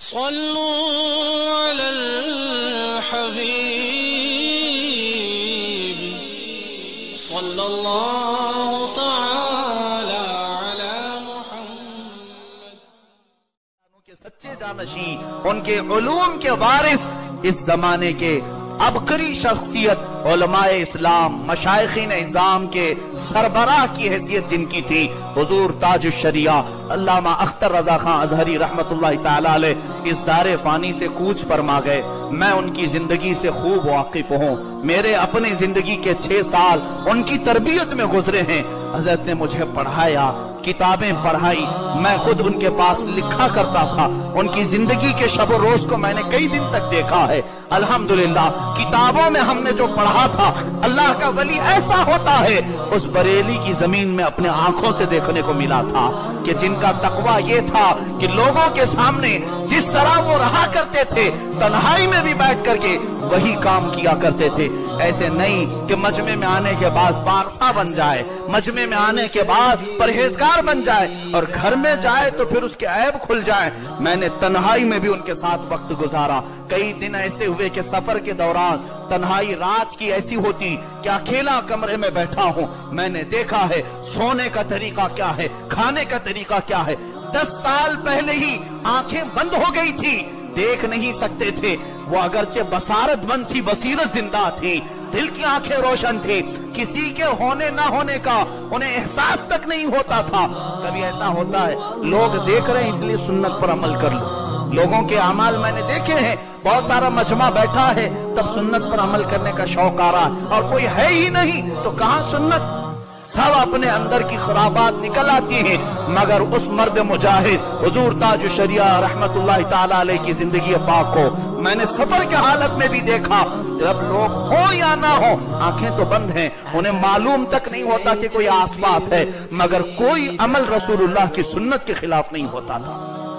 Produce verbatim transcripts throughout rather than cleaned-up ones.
صلوا على الحبيب صلى الله تعالى على محمد. کے سچے جانشین، ان کے علوم کے وارث، اس زمانے کے عبقری شخصیت، علماء اسلام، مشائخین اعظام کے سربراہ کی حیثیت جن کی تھی، حضور تاج الشریعہ علامہ اختر رضا خان ازہری رحمت اللہ تعالی علیہ اس دار فانی سے کوچ فرما گئے. میں ان کی زندگی سے خوب واقف ہوں. میرے اپنی زندگی کے چھ سال ان کی تربیت میں گزرے ہیں. حضرت نے مجھے پڑھایا، کتابیں پڑھائی، میں خود ان کے پاس لکھا کرتا تھا. ان کی زندگی کے شب و روز کو میں نے کئی دن تک دیکھا ہے. الحمدللہ کتابوں میں ہم نے جو پڑھا تھا، اللہ کا ولی ایسا ہوتا ہے، اس بریلی کی زمین میں اپنے آنکھوں سے دیکھنے کو ملا تھا کہ جن کا تقویٰ یہ تھا کہ لوگوں کے سامنے جس طرح وہ رہا کرتے تھے، تنہائی میں بھی بیٹھ کر کے وہی کام کیا کرتے تھے. ایسے نہیں کہ مجمع میں آنے کے بعد پارسا بن جائے، مجمع میں آنے کے بعد پرہیزگار بن جائے اور گھر میں جائے تو پھر اس کے عیب کھل جائے. میں نے تنہائی میں بھی ان کے ساتھ وقت گزارا. کئی دن ایسے ہوئے کہ سفر کے دوران تنہائی رات کی ایسی ہوتی کہ اکیلا کمرے میں بیٹھا ہوں. میں نے دیکھا ہے سونے کا طریقہ کیا ہے، کھانے کا طریقہ کیا ہے. دس سال پہلے ہی آنکھیں بند ہو گئی تھی، دیکھ نہیں سکتے تھے. وہ اگرچہ بصارت بند تھی، بصیرت زندہ تھی، دل کی آنکھیں روشن تھی. کسی کے ہونے نہ ہونے کا انہیں احساس تک نہیں ہوتا تھا. کبھی ایسا ہوتا ہے لوگ دیکھ رہے ہیں اس لیے سنت پر عمل کر لو. لوگوں کے اعمال میں نے دیکھے ہیں، بہت سارا مجمع بیٹھا ہے تب سنت پر عمل کرنے کا شوق آ رہا ہے، اور کوئی ہے ہی نہیں تو کہاں سنت. سب اپنے اندر کی خرابات نکل آتی ہیں. مگر اس مرد مجاہد حضور تاج الشریعہ رحمت اللہ تعالی علیہ کی زندگی پاک کو میں نے سفر کے حالت میں بھی دیکھا. جب لوگ ہوں یا نہ ہوں، آنکھیں تو بند ہیں، انہیں معلوم تک نہیں ہوتا کہ کوئی آس پاس ہے، مگر کوئی عمل رسول اللہ کی سنت کے خلاف نہیں ہوتا تھا،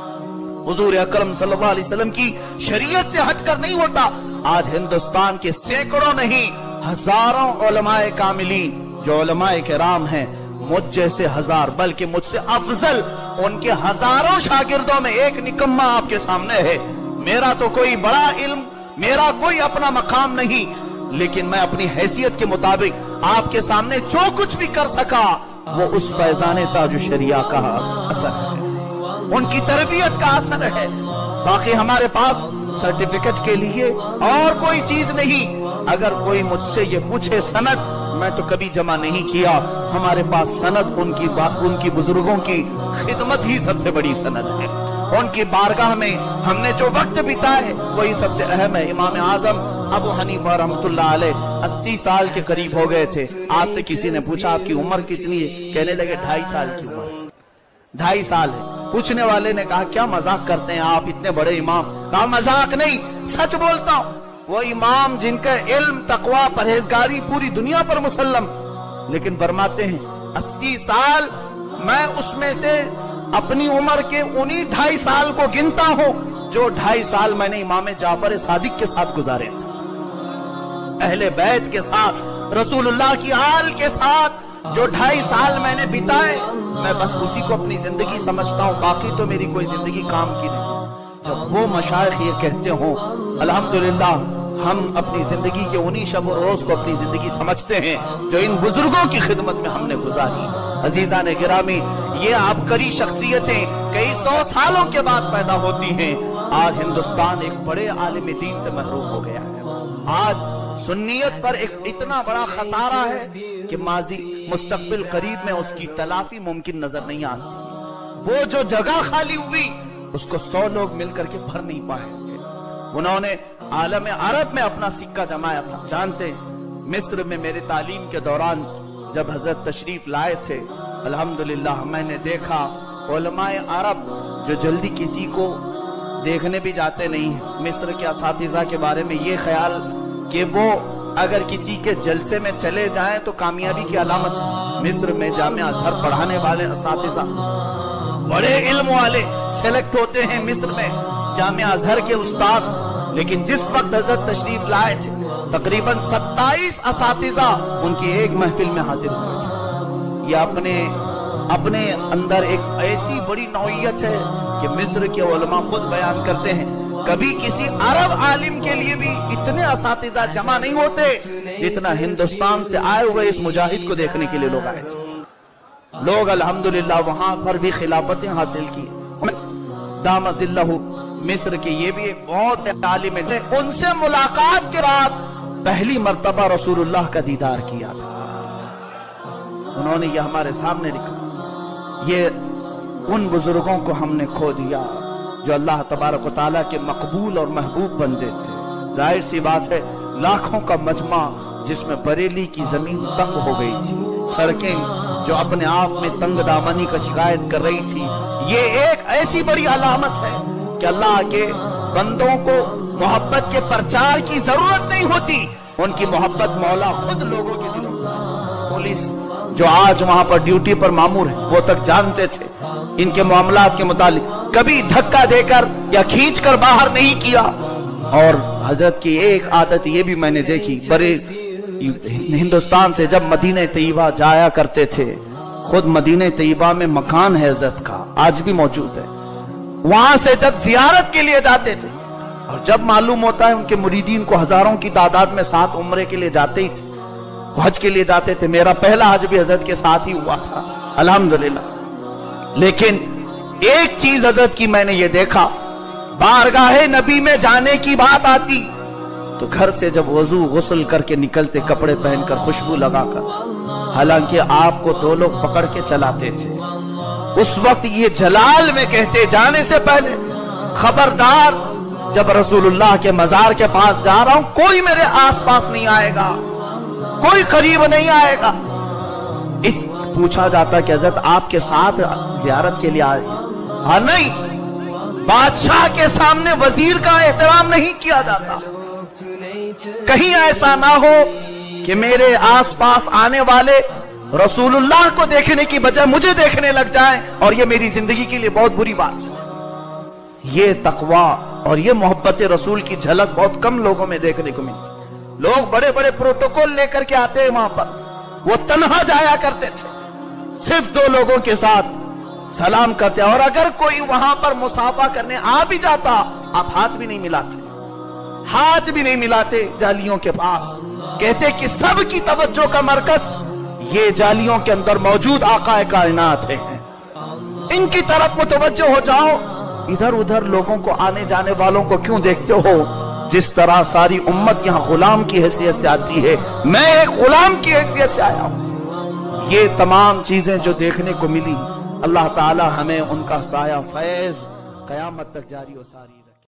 حضور اکرم صلی اللہ علیہ وسلم کی شریعت سے ہٹ کر نہیں ہوتا. آج ہندوستان کے سینکڑوں نہیں ہزاروں علماء کاملین جو علماء کرام ہیں، مجھ جیسے ہزار بلکہ مجھ سے افضل ان کے ہزاروں شاگردوں میں ایک نکمہ آپ کے سامنے ہے. میرا تو کوئی بڑا علم، میرا کوئی اپنا مقام نہیں، لیکن میں اپنی حیثیت کے مطابق آپ کے سامنے جو کچھ بھی کر سکا وہ اس فیضان تاج الشریعہ کا اثر ہے، ان کی تربیت کا اثر ہے. باقی ہمارے پاس سرٹیفکیٹ کے لیے اور کوئی چیز نہیں. اگر کوئی مجھ سے یہ پوچھے سند، میں تو کبھی جمع نہیں کیا. ہمارے پاس سند ان کی ان کی بزرگوں کی خدمت ہی سب سے بڑی سند ہے. ان کی بارگاہ میں ہم نے جو وقت بتایا ہے وہی سب سے اہم ہے. امام اعظم ابو حنیفہ رحمۃ اللہ علیہ اسی سال کے قریب ہو گئے تھے. آپ سے کسی نے پوچھا آپ کی عمر کتنی ہے؟ کہنے لگے ڈھائی سال کی عمر. ڈھائی سال ہے. پوچھنے والے نے کہا کیا مذاق کرتے ہیں آپ، اتنے بڑے امام؟ کہا مذاق نہیں، سچ بولتا ہوں. وہ امام جن کا علم، تقویٰ، پرہیزگاری پوری دنیا پر مسلم، لیکن فرماتے ہیں اسی سال میں اس میں سے اپنی عمر کے انہی ڈھائی سال کو گنتا ہوں جو ڈھائی سال میں نے امام جعفر صادق کے ساتھ گزارے تھے، اہل بیت کے ساتھ، رسول اللہ کی آل کے ساتھ جو ڈھائی سال میں نے بتائے. میں بس اسی کو اپنی زندگی سمجھتا ہوں، باقی تو میری کوئی زندگی کام کی نہیں. جب وہ مشائخ یہ کہتے ہوں الحمدللہ ہم اپنی زندگی کے انہی شب و روز کو اپنی زندگی سمجھتے ہیں جو ان بزرگوں کی خدمت میں ہم نے گزاری. عزیزان گرامی، یہ عبقری شخصیتیں کئی سو سالوں کے بعد پیدا ہوتی ہیں. آج ہندوستان ایک بڑے عالم دین سے محروم ہو گیا ہے. آج سنیت پر ایک اتنا بڑا خسارہ ہے کہ ماضی مستقبل قریب میں اس کی تلافی ممکن نظر نہیں آتی. وہ جو جگہ خالی ہوئی اس کو سو لوگ مل کر کے بھر نہیں پائے. انہوں نے عالم عرب میں اپنا سکہ جمایا تھا. جانتے مصر میں میرے تعلیم کے دوران جب حضرت تشریف لائے تھے، الحمدللہ میں نے دیکھا علماء عرب جو جلدی کسی کو دیکھنے بھی جاتے نہیں ہیں. مصر کے اساتذہ کے بارے میں یہ خیال کہ وہ اگر کسی کے جلسے میں چلے جائیں تو کامیابی کی علامت ہے. مصر میں جامعہ ازہر پڑھانے والے اساتذہ بڑے علم والے سلیکٹ ہوتے ہیں مصر میں، جامعہ ازہر کے استاد. لیکن جس وقت حضرت تشریف لائے تھے تقریباً ستائیس اساتذہ ان کی ایک محفل میں حاضر ہوئے تھے. یہ اپنے अपने अंदर एक ऐसी बड़ी नौइयत है कि मिस्र के उलमा खुद बयान करते हैं, कभी किसी अरब आलिम के लिए भी इतने असातिज़ा जमा नहीं होते जितना हिंदुस्तान से आए हुए इस मुजाहिद को देखने के लिए लोग आए थे। लोग अल्हम्दुलिल्लाह वहां पर भी खिलाफतें हासिल की। दामदिल्लाहु मिस्र के ये भी एक बहुत आलिम है, उनसे मुलाकात के बाद पहली मर्तबा रसूलुल्लाह का दीदार किया था। उन्होंने ये हमारे सामने लिखा, ये उन बुजुर्गों को हमने खो दिया जो अल्लाह तबारक व तआला के मकबूल और महबूब बंदे थे। जाहिर सी बात है, लाखों का मजमा जिसमें बरेली की जमीन तंग हो गई थी, सड़कें जो अपने आप में तंग दामनी का शिकायत कर रही थी, ये एक ऐसी बड़ी अलामत है कि अल्लाह के बंदों को मोहब्बत के प्रचार की जरूरत नहीं होती, उनकी मोहब्बत मौला खुद लोगों के दिलों में। पुलिस जो आज वहां पर ड्यूटी पर मामूर है, वो तक जानते थे इनके मामलात के मुतालिक, कभी धक्का देकर या खींचकर बाहर नहीं किया। और हजरत की एक आदत ये भी मैंने देखी, बड़े हिंदुस्तान से जब मदीने तैयबा जाया करते थे, खुद मदीने तैयबा में मकान है हजरत का, आज भी मौजूद है। वहां से जब जियारत के लिए जाते थे, और जब मालूम होता है उनके मुरीदीन को हजारों की तादाद में साथ उम्रे के लिए जाते ही थे, हज के लिए जाते थे। मेरा पहला हज भी हजरत के साथ ही हुआ था अल्हम्दुलिल्लाह। लेकिन एक चीज हजरत की मैंने ये देखा, बारगाहे नबी में जाने की बात आती तो घर से जब वजू गुस्ल करके निकलते, कपड़े पहनकर, खुशबू लगाकर, हालांकि आपको दो लोग पकड़ के चलाते थे। उस वक्त ये जलाल में कहते, जाने से पहले खबरदार, जब रसूलुल्लाह के मजार के पास जा रहा हूं कोई मेरे आसपास नहीं आएगा, कोई करीब नहीं आएगा। इस पूछा जाता कि हजरत आपके साथ जियारत के लिए आए? हाँ, नहीं, बादशाह के सामने वजीर का एहतराम नहीं किया जाता। कहीं ऐसा ना हो कि मेरे आसपास आने वाले रसूलुल्लाह को देखने की बजाय मुझे देखने लग जाएं, और ये मेरी जिंदगी के लिए बहुत बुरी बात है। ये तकवा और ये मोहब्बत रसूल की झलक बहुत कम लोगों में देखने को मिलती। लोग बड़े बड़े प्रोटोकॉल लेकर के आते हैं वहां पर, वो तन्हा जाया करते थे, सिर्फ दो लोगों के साथ सलाम करते, और अगर कोई वहां पर मुसाफा करने आ भी जाता, आप हाथ भी नहीं मिलाते, हाथ भी नहीं मिलाते जालियों के पास। कहते कि सबकी तवज्जो का मरकज ये जालियों के अंदर मौजूद आका कायनात है, इनकी तरफ मुतवज्जो हो जाओ। इधर उधर लोगों को, आने जाने वालों को क्यों देखते हो? जिस तरह सारी उम्मत यहां गुलाम की हैसियत से आती है, मैं एक गुलाम की हैसियत से आया हूं। ये तमाम चीजें जो देखने को मिली, अल्लाह ताला हमें उनका साया फैज कयामत तक जारी और सारी रहे।